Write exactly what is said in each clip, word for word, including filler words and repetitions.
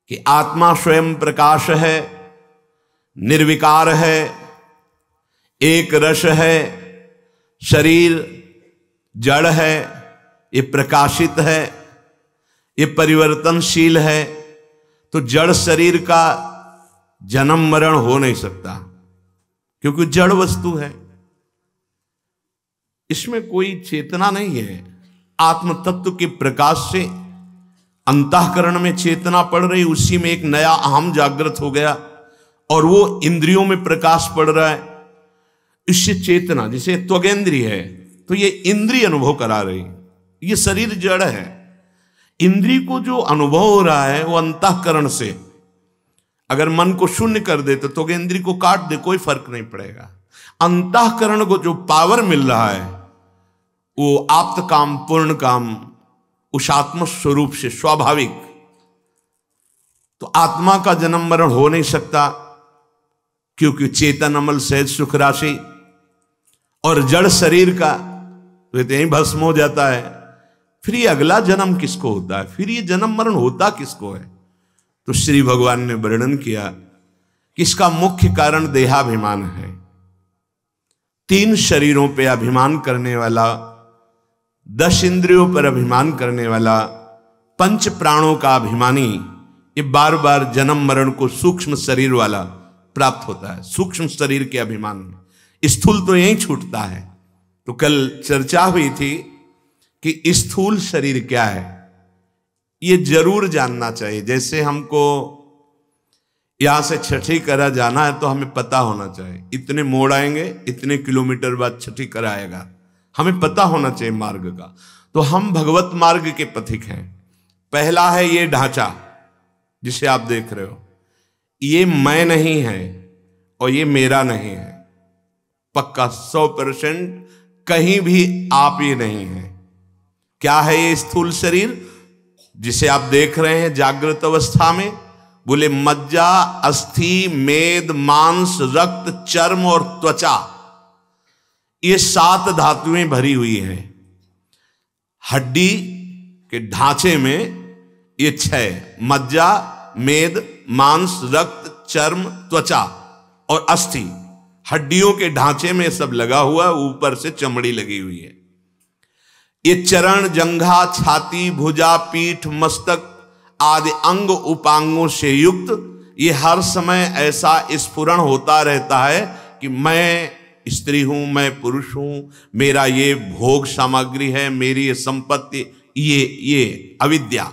कि आत्मा स्वयं प्रकाश है, निर्विकार है, एक रस है, शरीर जड़ है, ये प्रकाशित है, ये परिवर्तनशील है। तो जड़ शरीर का जन्म मरण हो नहीं सकता, क्योंकि जड़ वस्तु है, इसमें कोई चेतना नहीं है। आत्म तत्व के प्रकाश से अंतःकरण में चेतना पड़ रही, उसी में एक नया अहम जागृत हो गया और वो इंद्रियों में प्रकाश पड़ रहा है। इससे चेतना, जैसे त्वगेंद्रिय है तो ये इंद्रिय अनुभव करा रही, ये शरीर जड़ है। इंद्रिय को जो अनुभव हो रहा है वो अंतःकरण से। अगर मन को शून्य कर दे तो त्वगेंद्रिय को काट दे, कोई फर्क नहीं पड़ेगा। अंतःकरण को जो पावर मिल रहा है वो आप्त काम पूर्ण काम उस आत्म स्वरूप से स्वाभाविक। तो आत्मा का जन्म मरण हो नहीं सकता, क्योंकि चेतन अमल सहज सुख राशि, और जड़ शरीर का तो यही भस्म हो जाता है। फिर ये अगला जन्म किसको होता है, फिर ये जन्म मरण होता किसको है? तो श्री भगवान ने वर्णन किया कि इसका मुख्य कारण देहाभिमान है। तीन शरीरों पे अभिमान करने वाला, दस इंद्रियों पर अभिमान करने वाला, पंच प्राणों का अभिमानी, ये बार बार जन्म मरण को सूक्ष्म शरीर वाला प्राप्त होता है। सूक्ष्म शरीर के अभिमान में स्थूल तो यहीं छूटता है। तो कल चर्चा हुई थी कि स्थूल शरीर क्या है, ये जरूर जानना चाहिए। जैसे हमको यहां से छठी करा जाना है तो हमें पता होना चाहिए इतने मोड़ आएंगे, इतने किलोमीटर बाद छठी करा आएगा, हमें पता होना चाहिए मार्ग का। तो हम भगवत मार्ग के पथिक हैं। पहला है ये ढांचा जिसे आप देख रहे हो, ये मैं नहीं है और ये मेरा नहीं है, पक्का सौ परसेंट कहीं भी आप ये नहीं है। क्या है ये स्थूल शरीर जिसे आप देख रहे हैं जागृत अवस्था में? बोले मज्जा, अस्थि, मेद, मांस, रक्त, चर्म और त्वचा, ये सात धातुएं भरी हुई हैं। हड्डी के ढांचे में ये छह, मज्जा, मेद, मांस, रक्त, चर्म, त्वचा और अस्थि, हड्डियों के ढांचे में सब लगा हुआ है, ऊपर से चमड़ी लगी हुई है। ये चरण, जंघा, छाती, भुजा, पीठ, मस्तक आदि अंग उपांगों से युक्त ये हर समय ऐसा स्फुरण होता रहता है कि मैं स्त्री हूं, मैं पुरुष हूं, मेरा ये भोग सामग्री है, मेरी ये संपत्ति, ये ये अविद्या।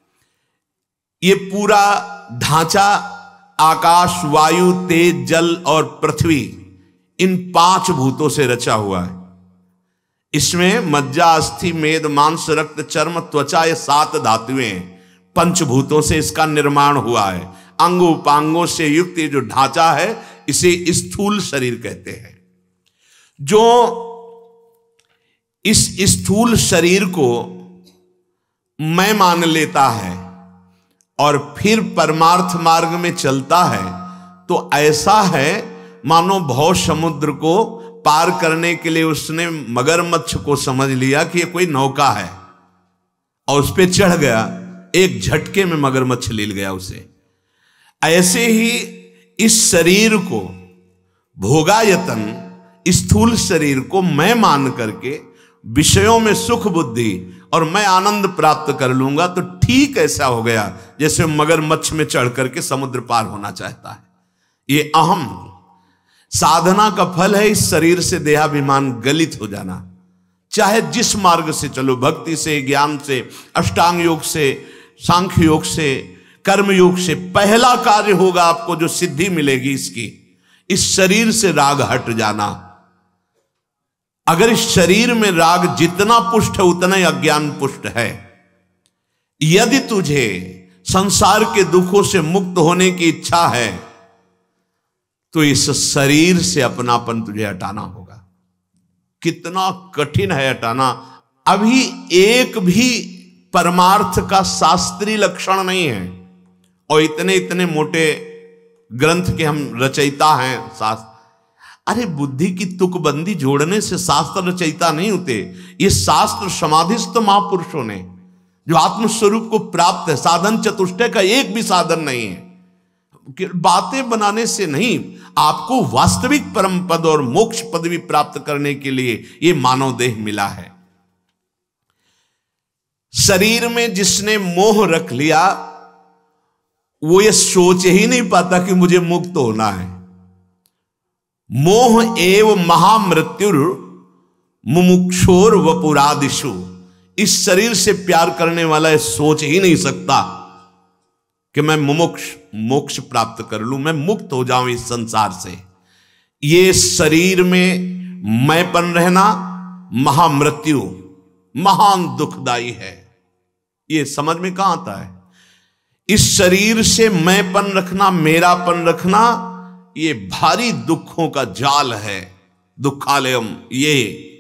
ये पूरा ढांचा आकाश, वायु, तेज, जल और पृथ्वी, इन पांच भूतों से रचा हुआ है। इसमें मज्जा, अस्थि, मेद, मांस, रक्त, चर्म, त्वचा, ये सात धातुएं हैं। पंचभूतों से इसका निर्माण हुआ है। अंग उपांगों से युक्त ये जो ढांचा है इसे स्थूल शरीर कहते हैं। जो इस स्थूल शरीर को मैं मान लेता है और फिर परमार्थ मार्ग में चलता है तो ऐसा है मानो भव समुद्र को पार करने के लिए उसने मगरमच्छ को समझ लिया कि ये कोई नौका है और उस पर चढ़ गया, एक झटके में मगरमच्छ ले गया उसे। ऐसे ही इस शरीर को, भोगायतन स्थूल शरीर को मैं मान करके विषयों में सुख बुद्धि और मैं आनंद प्राप्त कर लूंगा तो ठीक ऐसा हो गया जैसे मगरमच्छ में चढ़ करके समुद्र पार होना चाहता है। ये अहम साधना का फल है, इस शरीर से देहाभिमान गलित हो जाना। चाहे जिस मार्ग से चलो, भक्ति से, ज्ञान से, अष्टांग योग से, सांख्य योग से, कर्म योग से, पहला कार्य होगा आपको जो सिद्धि मिलेगी इसकी, इस शरीर से राग हट जाना। अगर इस शरीर में राग जितना पुष्ट है उतना ही अज्ञान पुष्ट है। यदि तुझे संसार के दुखों से मुक्त होने की इच्छा है तो इस शरीर से अपनापन तुझे हटाना होगा। कितना कठिन है हटाना। अभी एक भी परमार्थ का शास्त्रीय लक्षण नहीं है और इतने इतने मोटे ग्रंथ के हम रचयिता हैं शास्त्र। अरे बुद्धि की तुकबंदी जोड़ने से शास्त्र रचयिता नहीं होते, ये शास्त्र समाधिस्थ महापुरुषों ने जो आत्मस्वरूप को प्राप्त है। साधन चतुष्टय का एक भी साधन नहीं है, बातें बनाने से नहीं, आपको वास्तविक परम पद और मोक्ष पदवी प्राप्त करने के लिए यह मानव देह मिला है। शरीर में जिसने मोह रख लिया वो ये सोच ही नहीं पाता कि मुझे मुक्त होना है। मोह एव महामृत्युर मुमुक्षोर वपुरादिशु, इस शरीर से प्यार करने वाला ये सोच ही नहीं सकता कि मैं मुमुक्ष मोक्ष प्राप्त कर लूं, मैं मुक्त हो जाऊं इस संसार से। ये शरीर में मैंपन रहना महामृत्यु, महान दुखदाई है। ये समझ में कहां आता है? इस शरीर से मैंपन रखना, मेरापन रखना, ये भारी दुखों का जाल है, दुखालयम। ये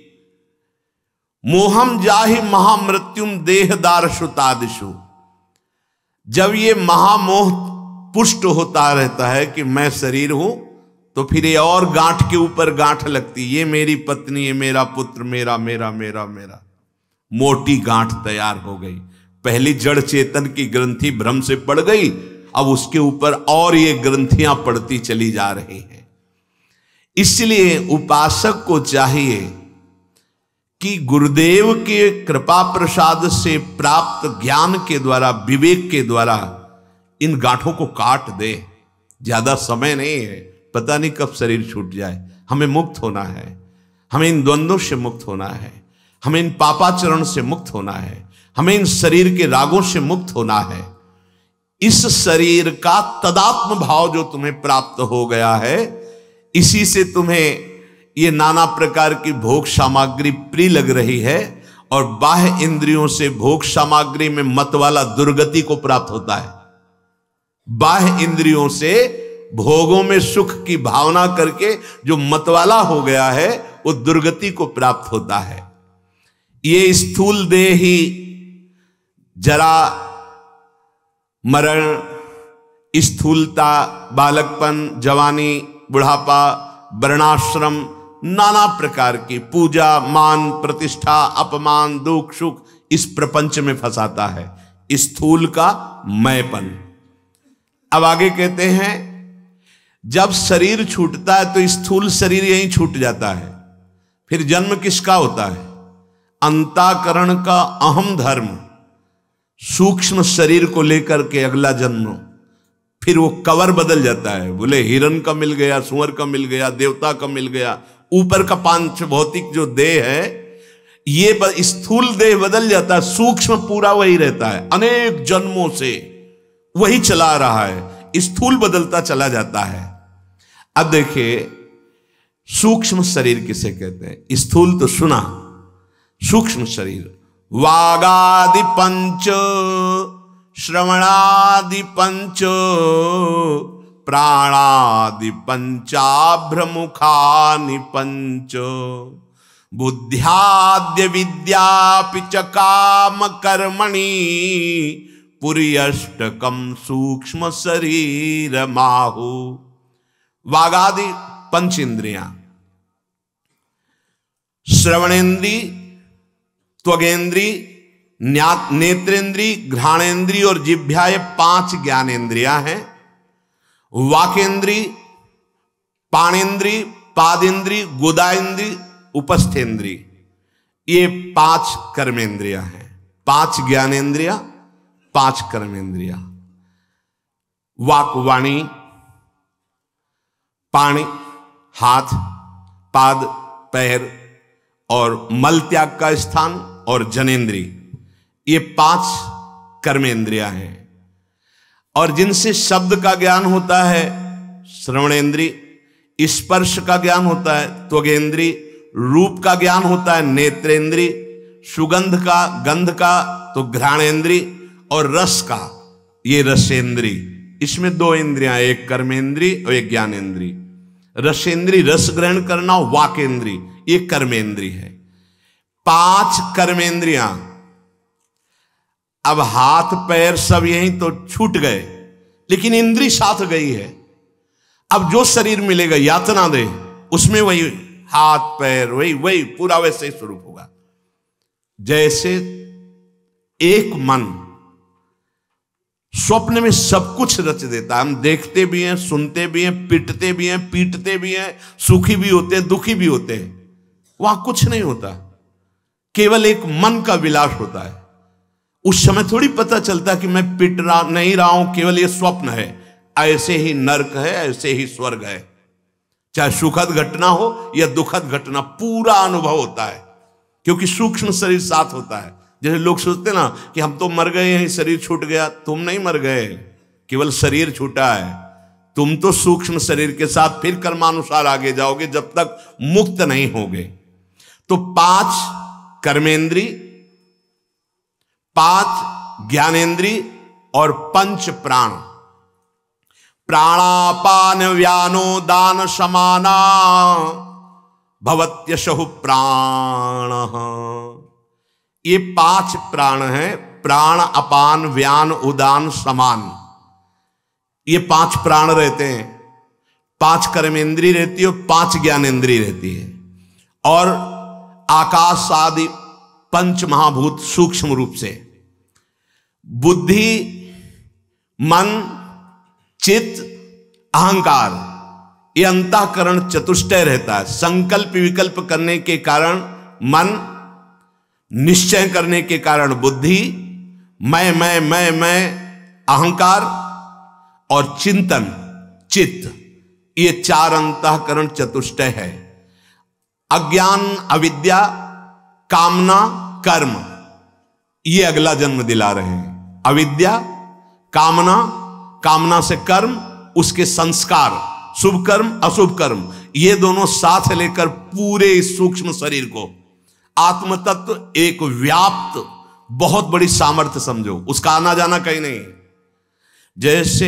मोहम जाहि महामृत्युम देहदार शुतादिशु, जब ये महामोह पुष्ट होता रहता है कि मैं शरीर हूं, तो फिर ये और गांठ के ऊपर गांठ लगती, ये मेरी पत्नी, ये मेरा पुत्र, मेरा मेरा मेरा मेरा, मोटी गांठ तैयार हो गई। पहली जड़ चेतन की ग्रंथि भ्रम से पड़ गई, अब उसके ऊपर और ये ग्रंथियां पड़ती चली जा रही हैं। इसलिए उपासक को चाहिए कि गुरुदेव के कृपा प्रसाद से प्राप्त ज्ञान के द्वारा, विवेक के द्वारा इन गांठों को काट दे। ज्यादा समय नहीं है, पता नहीं कब शरीर छूट जाए। हमें मुक्त होना है, हमें इन द्वंद्वों से मुक्त होना है, हमें इन पापाचरण से मुक्त होना है, हमें इन शरीर के रागों से मुक्त होना है। इस शरीर का तदात्म भाव जो तुम्हें प्राप्त हो गया है, इसी से तुम्हें ये नाना प्रकार की भोग सामग्री प्रिय लग रही है, और बाह्य इंद्रियों से भोग सामग्री में मत वाला दुर्गति को प्राप्त होता है। बाह्य इंद्रियों से भोगों में सुख की भावना करके जो मतवाला हो गया है, वो दुर्गति को प्राप्त होता है। ये स्थूल देह ही जरा, मरण, स्थूलता, बालकपन, जवानी, बुढ़ापा, वर्णाश्रम, नाना प्रकार की पूजा, मान, प्रतिष्ठा, अपमान, दुख, सुख, इस प्रपंच में फंसाता है, स्थूल का मैंपन। अब आगे कहते हैं, जब शरीर छूटता है तो स्थूल शरीर यहीं छूट जाता है। फिर जन्म किसका होता है? अंतःकरण का अहम धर्म, सूक्ष्म शरीर को लेकर के अगला जन्म। फिर वो कवर बदल जाता है, बोले हिरण का मिल गया, सुअर का मिल गया, देवता का मिल गया। ऊपर का पांच भौतिक जो देह है, ये स्थूल देह बदल जाता है, सूक्ष्म पूरा वही रहता है। अनेक जन्मों से वही चला रहा है, स्थूल बदलता चला जाता है। अब देखिए, सूक्ष्म शरीर किसे कहते हैं? स्थूल तो सुना, सूक्ष्म शरीर वागादि पंच, श्रवणादि पंच, प्राणादि पंचाभ्रमुखानि पंच, बुद्ध्याद्य विद्यापि च काम कर्मणि, पुर्यष्टकम सूक्ष्म शरीर माहु। वागादि पंच इंद्रियां, श्रवणेन्द्री, त्वगेंद्री, नेत्रेंद्री, घ्राणेन्द्री और जिह्वा, ये पांच ज्ञानेन्द्रियां हैं। वाकेंद्री, पाणेन्द्री, पादेंद्री, गोदाएंद्री, उपस्थेंद्री, ये पांच कर्मेंद्रियां हैं। पांच ज्ञानेन्द्रियां, पांच कर्मेंद्रियां। वाक वाणी, पाणी, हाथ, पाद, पैर और मल त्याग का स्थान, और जनेन्द्री, ये पांच कर्मेंद्रियां हैं। और जिनसे शब्द का ज्ञान होता है श्रवणेन्द्री, स्पर्श का ज्ञान होता है त्वगेंद्री, रूप का ज्ञान होता है नेत्रेंद्री, सुगंध का, गंध का तो घ्राणेन्द्री, और रस का ये रसेंद्री। इसमें दो इंद्रियां, एक कर्मेंद्री और एक ज्ञानेन्द्री। रसेंद्री रस ग्रहण करना, वाकेंद्री ये कर्मेंद्री है। पांच कर्मेंद्रियां। अब हाथ पैर सब यहीं तो छूट गए, लेकिन इंद्री साथ गई है। अब जो शरीर मिलेगा यातना दे, उसमें वही हाथ पैर, वही वही पूरा वैसे ही स्वरूप होगा। जैसे एक मन स्वप्न में सब कुछ रच देता है। हम देखते भी हैं, सुनते भी हैं, पिटते भी हैं, पीटते भी हैं, सुखी भी होते हैं, दुखी भी होते हैं। वहां कुछ नहीं होता, केवल एक मन का विलास होता है। उस समय थोड़ी पता चलता कि मैं पिट रहा नहीं रहा हूं, केवल ये स्वप्न है। ऐसे ही नरक है, ऐसे ही स्वर्ग है। चाहे सुखद घटना हो या दुखद घटना, पूरा अनुभव होता है, क्योंकि सूक्ष्म शरीर साथ होता है। जैसे लोग सोचते ना कि हम तो मर गए हैं, शरीर छूट गया। तुम नहीं मर गए, केवल शरीर छूटा है। तुम तो सूक्ष्म शरीर के साथ फिर कर्मानुसार आगे जाओगे जब तक मुक्त नहीं होगे। तो पांच कर्मेंद्री, पांच ज्ञानेंद्री और पंच प्राण, प्राणापान व्यानो दान समाना भवत्यशहु प्राण। ये पांच प्राण हैं, प्राण, अपान, व्यान, उदान, समान। ये पांच प्राण रहते हैं, पांच कर्मेंद्री रहती है और पांच ज्ञानेंद्री रहती है। और आकाश आदि पंच महाभूत सूक्ष्म रूप से, बुद्धि, मन, चित्त, अहंकार, ये अंतःकरण चतुष्टय रहता है। संकल्प विकल्प करने के कारण मन, निश्चय करने के कारण बुद्धि, मैं मैं मैं मैं अहंकार और चिंतन चित्त, ये चार अंतःकरण चतुष्टय है। अज्ञान, अविद्या, कामना, कर्म, ये अगला जन्म दिला रहे हैं। अविद्या, कामना, कामना से कर्म, उसके संस्कार, शुभ कर्म, अशुभ कर्म, ये दोनों साथ लेकर पूरे इस सूक्ष्म शरीर को, आत्म तत्व एक व्याप्त बहुत बड़ी सामर्थ्य समझो, उसका आना जाना कहीं नहीं। जैसे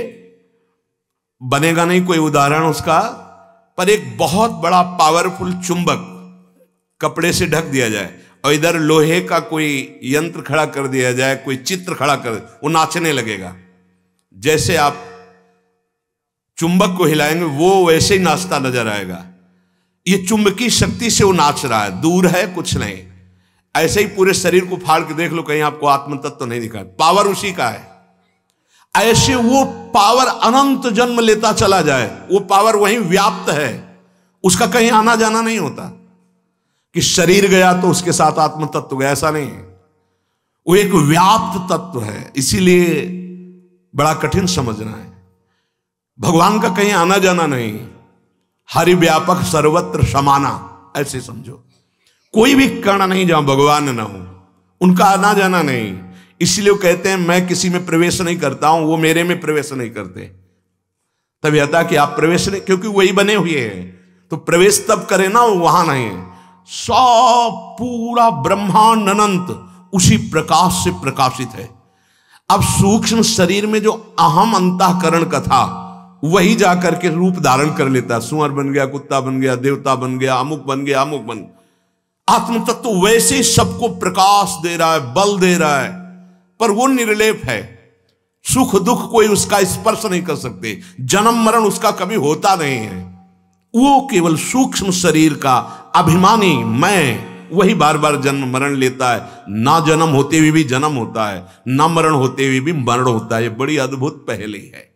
बनेगा नहीं कोई उदाहरण उसका, पर एक बहुत बड़ा पावरफुल चुंबक कपड़े से ढक दिया जाए और इधर लोहे का कोई यंत्र खड़ा कर दिया जाए, कोई चित्र खड़ा कर, वो नाचने लगेगा। जैसे आप चुंबक को हिलाएंगे वो वैसे ही नाचता नजर आएगा। ये चुंबकीय शक्ति से वो नाच रहा है, दूर है, कुछ नहीं। ऐसे ही पूरे शरीर को फाड़ के देख लो, कहीं आपको आत्म तत्व तो नहीं दिखा, पावर उसी का है। ऐसे वो पावर अनंत जन्म लेता चला जाए, वो पावर वहीं व्याप्त है, उसका कहीं आना जाना नहीं होता कि शरीर गया तो उसके साथ आत्म तत्व गया, ऐसा नहीं है। वो एक व्याप्त तत्व है, इसीलिए बड़ा कठिन समझना है। भगवान का कहीं आना जाना नहीं, हरि व्यापक सर्वत्र समाना, ऐसे समझो। कोई भी कण नहीं जहां भगवान न हो, उनका आना जाना नहीं। इसलिए वो कहते हैं मैं किसी में प्रवेश नहीं करता हूं, वो मेरे में प्रवेश नहीं करते। तब यह था कि आप प्रवेश नहीं, क्योंकि वही बने हुए हैं, तो प्रवेश तब करे ना, वहां नहीं। सब पूरा ब्रह्मांड अनंत उसी प्रकाश से प्रकाशित है। अब सूक्ष्म शरीर में जो अहम अंतःकरण का था, वही जाकर के रूप धारण कर लेता, सुअर बन गया, कुत्ता बन गया, देवता बन गया, अमुक बन गया, अमुक बन। आत्म तत्व तो वैसे सबको प्रकाश दे रहा है, बल दे रहा है, पर वो निर्लेप है। सुख दुख कोई उसका स्पर्श नहीं कर सकते, जन्म मरण उसका कभी होता नहीं है। वो केवल सूक्ष्म शरीर का अभिमानी मैं, वही बार बार जन्म मरण लेता है। ना जन्म होते हुए भी जन्म होता है, ना मरण होते हुए भी मरण होता है। ये बड़ी अद्भुत पहेली है।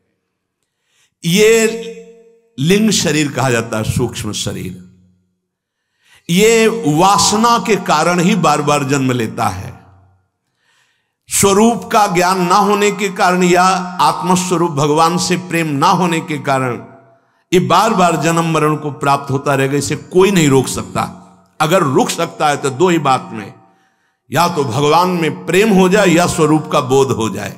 ये लिंग शरीर कहा जाता है, सूक्ष्म शरीर। ये वासना के कारण ही बार बार जन्म लेता है। स्वरूप का ज्ञान ना होने के कारण या आत्मस्वरूप भगवान से प्रेम ना होने के कारण ये बार बार जन्म मरण को प्राप्त होता रहेगा। इसे कोई नहीं रोक सकता। अगर रुक सकता है तो दो ही बात में, या तो भगवान में प्रेम हो जाए या स्वरूप का बोध हो जाए।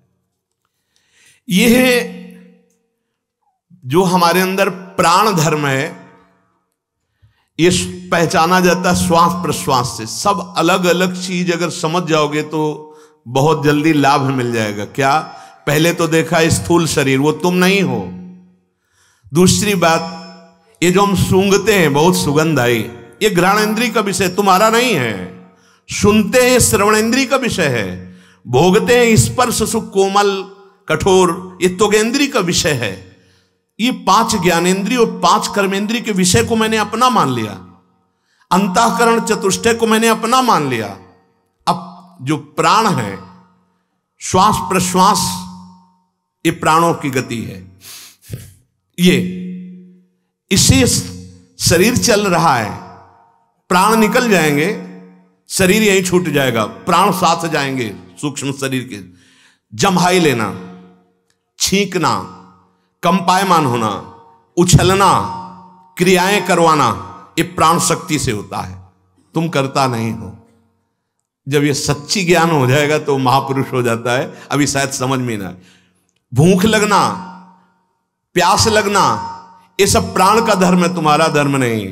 यह जो हमारे अंदर प्राण धर्म है, ये पहचाना जाता है श्वास प्रश्वास से। सब अलग अलग चीज अगर समझ जाओगे तो बहुत जल्दी लाभ मिल जाएगा। क्या? पहले तो देखा स्थूल शरीर, वो तुम नहीं हो। दूसरी बात, ये जो हम सूंघते हैं बहुत सुगंध आई, ये घ्राणेंद्रिय का विषय, तुम्हारा नहीं है। सुनते हैं, श्रवणेंद्रिय का विषय है। भोगते हैं स्पर्श सुख कोमल कठोर, ये त्वगेंद्रिय का विषय है। ये पांच ज्ञानेंद्रिय और पांच कर्मेंद्रिय के विषय को मैंने अपना मान लिया। अंतःकरण चतुष्टय को मैंने अपना मान लिया। अब जो प्राण है, श्वास प्रश्वास, ये प्राणों की गति है। ये इससे शरीर चल रहा है, प्राण निकल जाएंगे, शरीर यहीं छूट जाएगा, प्राण साथ जाएंगे सूक्ष्म शरीर के। जम्हाई लेना, छींकना, कंपायमान होना, उछलना, क्रियाएं करवाना, ये प्राण शक्ति से होता है, तुम करता नहीं हो। जब ये सच्ची ज्ञान हो जाएगा तो महापुरुष हो जाता है, अभी शायद समझ में ना। भूख लगना, प्यास लगना, ये सब प्राण का धर्म है, तुम्हारा धर्म नहीं।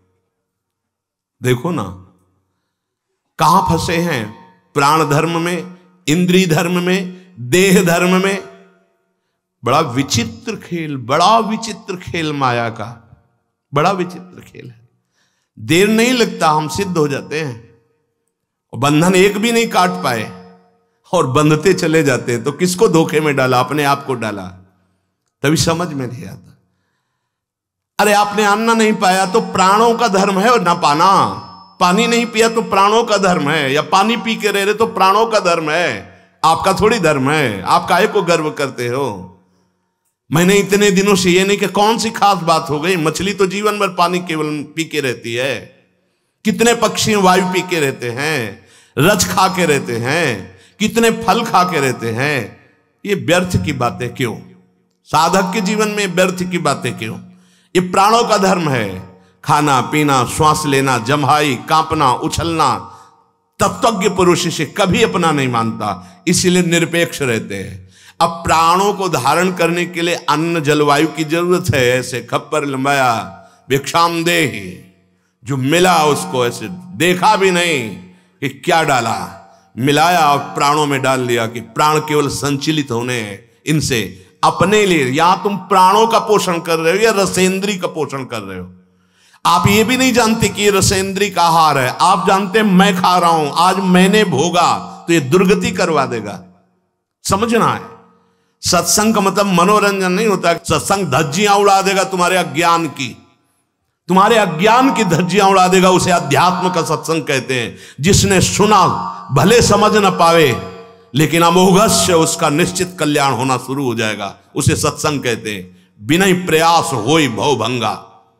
देखो ना कहां फंसे हैं, प्राण धर्म में, इंद्रिय धर्म में, देह धर्म में। बड़ा विचित्र खेल, बड़ा विचित्र खेल माया का, बड़ा विचित्र खेल है। देर नहीं लगता, हम सिद्ध हो जाते हैं, और बंधन एक भी नहीं काट पाए और बंधते चले जाते हैं। तो किसको धोखे में डाला? अपने आप को डाला। तभी समझ में नहीं आता। अरे आपने अन्ना नहीं पाया तो प्राणों का धर्म है और ना पाना। पानी नहीं पिया तो प्राणों का धर्म है, या पानी पी के रह रहे तो प्राणों का धर्म है, आपका थोड़ी धर्म है। आप काहे को गर्व करते हो? मैंने इतने दिनों से, ये नहीं कि कौन सी खास बात हो गई, मछली तो जीवन भर पानी केवल पी के रहती है। कितने पक्षी वायु पी के रहते हैं, रज खा के रहते हैं, कितने फल खा के रहते हैं। ये व्यर्थ की बातें क्यों? साधक के जीवन में व्यर्थ की बातें क्यों? ये प्राणों का धर्म है, खाना पीना, श्वास लेना, जम्हाई, कांपना, उछलना। तत्वज्ञ पुरुष से कभी अपना नहीं मानता, इसीलिए निरपेक्ष रहते हैं। अब प्राणों को धारण करने के लिए अन्न जलवायु की जरूरत है। ऐसे खप्पर लंबाया भिक्षाम दे, जो मिला उसको ऐसे देखा भी नहीं कि क्या डाला, मिलाया और प्राणों में डाल दिया कि प्राण केवल संचलित होने हैं इनसे, अपने लिए। या तुम प्राणों का पोषण कर रहे हो या रसेंद्री का पोषण कर रहे हो। आप ये भी नहीं जानते कि ये रसेंद्री का आहार है, आप जानते मैं खा रहा हूं, आज मैंने भोगा, तो ये दुर्गति करवा देगा। समझना है, सत्संग का मतलब मनोरंजन नहीं होता। सत्संग धज्जियां उड़ा देगा तुम्हारे अज्ञान की, तुम्हारे अज्ञान की धज्जियां उड़ा देगा। उसे अध्यात्म का सत्संग कहते हैं। जिसने सुना भले समझ न पावे, लेकिन अमोघस्य उसका निश्चित कल्याण होना शुरू हो जाएगा, उसे सत्संग कहते हैं। बिना प्रयास होई भव भंगा,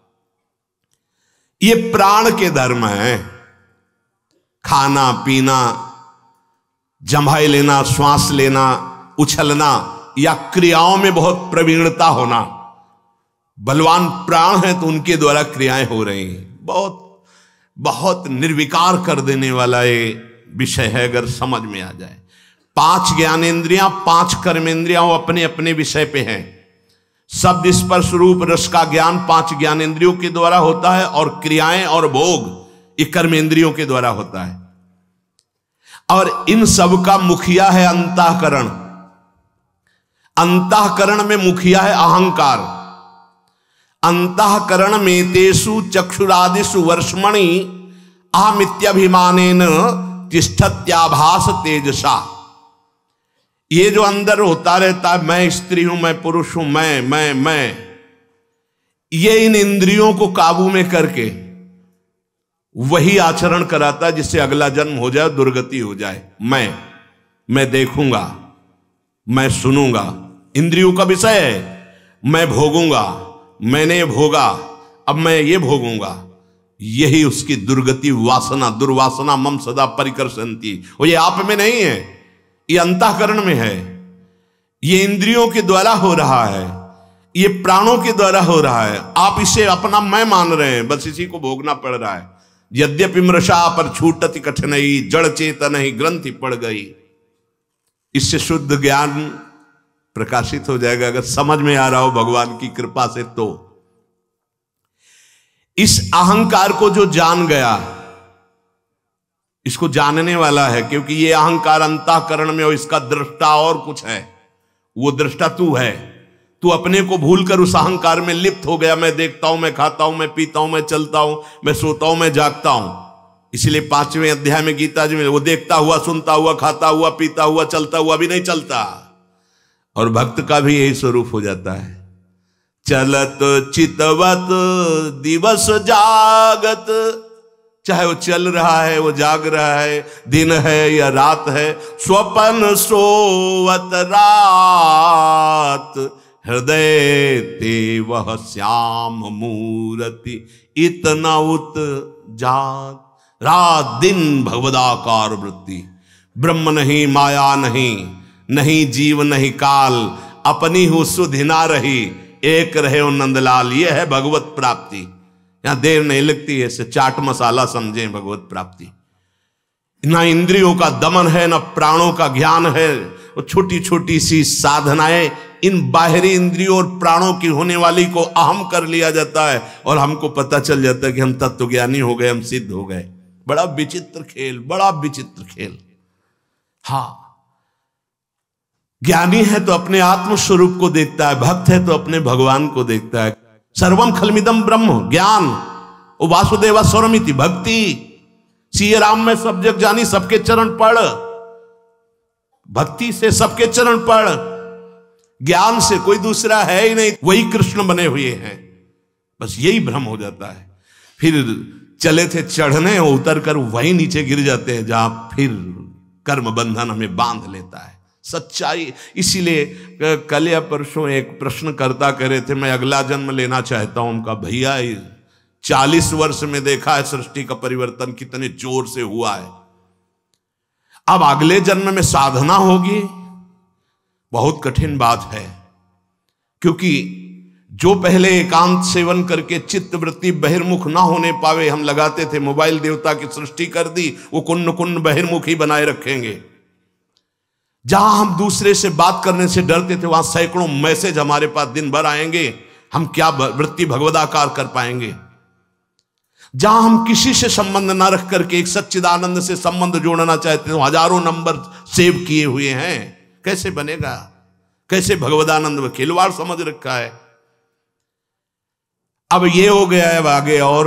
ये प्राण के धर्म है। खाना पीना, जम्हाई लेना, श्वास लेना, उछलना, या क्रियाओं में बहुत प्रवीणता होना। बलवान प्राण है तो उनके द्वारा क्रियाएं हो रही हैं। बहुत बहुत निर्विकार कर देने वाला ये विषय है, अगर समझ में आ जाए। पांच ज्ञानेंद्रियां, पांच कर्मेंद्रियां वो अपने अपने विषय पे हैं। शब्द स्पर्श रूप रस का ज्ञान पांच ज्ञानेंद्रियों के द्वारा होता है, और क्रियाएं और भोग ये कर्मेंद्रियों के द्वारा होता है। और इन सब का मुखिया है अंतःकरण। अंतःकरण में मुखिया है अहंकार। अंतःकरण में तेषु चक्षुरादिषु वर्ष्मणि अहमित्यभिमानेन तिष्ठत्याभास तेजसा। ये जो अंदर होता रहता है, मैं स्त्री हूं, मैं पुरुष हूं, मैं मैं मैं ये इन इंद्रियों को काबू में करके वही आचरण कराता है जिससे अगला जन्म हो जाए, दुर्गति हो जाए। मैं मैं देखूंगा, मैं सुनूंगा, इंद्रियों का विषय है। मैं भोगूंगा, मैंने भोगा, अब मैं ये भोगूंगा। यही उसकी दुर्गति, वासना, दुर्वासना मम सदा परिकर्षन्ति। और ये आप में नहीं है, ये अंतःकरण में है। ये इंद्रियों के द्वारा हो रहा है, ये प्राणों के द्वारा हो रहा है। आप इसे अपना मैं मान रहे हैं, बस इसी को भोगना पड़ रहा है। यद्यपि मृषा पर छूटति कठिनाई, जड़ चेतन ही ग्रंथि पड़ गई। इससे शुद्ध ज्ञान प्रकाशित हो जाएगा, अगर समझ में आ रहा हो भगवान की कृपा से। तो इस अहंकार को जो जान गया, इसको जानने वाला है, क्योंकि ये अहंकार अंतःकरण में, और इसका दृष्टा और कुछ है। वो दृष्टा तू है। तू अपने को भूलकर उस अहंकार में लिप्त हो गया। मैं देखता हूं, मैं खाता हूं, मैं पीता हूं, मैं चलता हूं, मैं सोता हूं, मैं जागता हूं। इसलिए पांचवें अध्याय में गीता जी में वो देखता हुआ, सुनता हुआ, खाता हुआ, पीता हुआ, चलता हुआ भी नहीं चलता। और भक्त का भी यही स्वरूप हो जाता है। चलत चितवत दिवस जागत, चाहे वो चल रहा है, वो जाग रहा है, दिन है या रात है। स्वपन सोवत रात, हृदय ते वह श्याम मूर्ति, इतना उत जात। रात दिन भगवदाकार वृत्ति, ब्रह्म नहीं माया नहीं, नहीं जीव नहीं काल, अपनी हूं सुधि ना रही, एक रहे ओ नंदलाल। यह है भगवत प्राप्ति। यहां देर नहीं लगती है, इसे चाट मसाला समझें भगवत प्राप्ति। ना इंद्रियों का दमन है, ना प्राणों का ज्ञान है। वो छोटी छोटी सी साधनाएं इन बाहरी इंद्रियों और प्राणों की होने वाली को अहम कर लिया जाता है और हमको पता चल जाता है कि हम तत्वज्ञानी हो गए, हम सिद्ध हो गए। बड़ा विचित्र खेल, बड़ा विचित्र खेल। हाँ, ज्ञानी है तो अपने आत्म स्वरूप को देखता है, भक्त है तो अपने भगवान को देखता है। सर्वम खलमिदम ब्रह्म, ज्ञान ओ वासुदेवा स्वरमिति, भक्ति। सीए राम में सब जग जानी, सबके चरण पढ़। भक्ति से सबके चरण पढ़, ज्ञान से कोई दूसरा है ही नहीं, वही कृष्ण बने हुए हैं। बस यही भ्रम हो जाता है। फिर चले थे चढ़ने, उतर कर वहीं नीचे गिर जाते हैं जहां फिर कर्म बंधन हमें बांध लेता है। सच्चाई। इसीलिए कल या परसों एक प्रश्न करता कह रहे थे, मैं अगला जन्म लेना चाहता हूं। उनका भैया चालीस वर्ष में देखा है सृष्टि का परिवर्तन कितने जोर से हुआ है। अब अगले जन्म में साधना होगी, बहुत कठिन बात है। क्योंकि जो पहले एकांत सेवन करके चित्त वृत्ति बहिर्मुख ना होने पावे, हम लगाते थे मोबाइल देवता की सृष्टि कर दी, वो कुन्न कुन्न बहिर्मुख ही बनाए रखेंगे। जहां हम दूसरे से बात करने से डरते थे, वहां सैकड़ों मैसेज हमारे पास दिन भर आएंगे, हम क्या वृत्ति भगवदाकार कर पाएंगे। जहां हम किसी से संबंध ना रख करके एक सच्चिदानंद से संबंध जोड़ना चाहते हैं, हजारों नंबर सेव किए हुए हैं। कैसे बनेगा? कैसे भगवदानंद में खिलवाड़ समझ रखा है। अब ये हो गया है। आगे और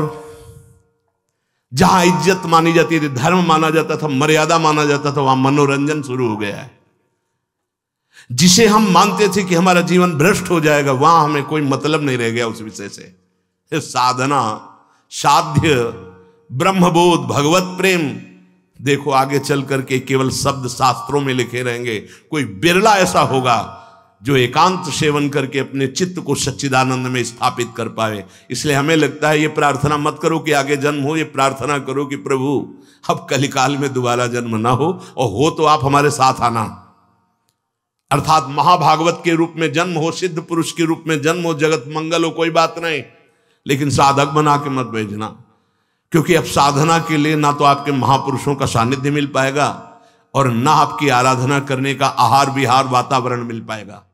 जहां इज्जत मानी जाती थी, धर्म माना जाता था, मर्यादा माना जाता था, वहां मनोरंजन शुरू हो गया है। जिसे हम मानते थे कि हमारा जीवन भ्रष्ट हो जाएगा, वहां हमें कोई मतलब नहीं रह गया उस विषय से। साधना, साध्य, ब्रह्मबोध, भगवत प्रेम, देखो आगे चल करके केवल शब्द शास्त्रों में लिखे रहेंगे। कोई बिरला ऐसा होगा जो एकांत सेवन करके अपने चित्त को सच्चिदानंद में स्थापित कर पाए। इसलिए हमें लगता है ये प्रार्थना मत करो कि आगे जन्म हो, ये प्रार्थना करो कि प्रभु अब कलिकाल में दोबारा जन्म ना हो, और हो तो आप हमारे साथ आना। अर्थात महाभागवत के रूप में जन्म हो, सिद्ध पुरुष के रूप में जन्म हो, जगत मंगल हो, कोई बात नहीं, लेकिन साधक बना के मत भेजना। क्योंकि अब साधना के लिए ना तो आपके महापुरुषों का सानिध्य मिल पाएगा और ना आपकी आराधना करने का आहार विहार वातावरण मिल पाएगा।